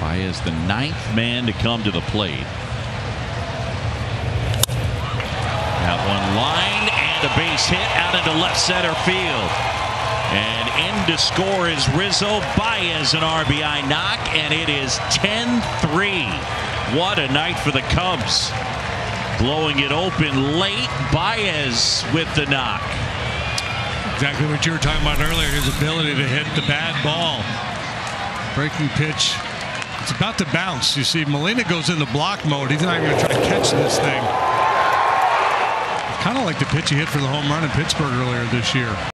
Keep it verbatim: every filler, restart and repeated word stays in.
Baez, the ninth man to come to the plate. That one line and a base hit out into left center field. And in to score is Rizzo. Baez an R B I knock, and it is ten three. What a night for the Cubs. Blowing it open late. Baez with the knock. Exactly what you were talking about earlier, his ability to hit the bad ball. Breaking pitch. It's about to bounce. You see, Molina goes into block mode. He's not even going to try to catch this thing. Kind of like the pitch he hit for the home run in Pittsburgh earlier this year.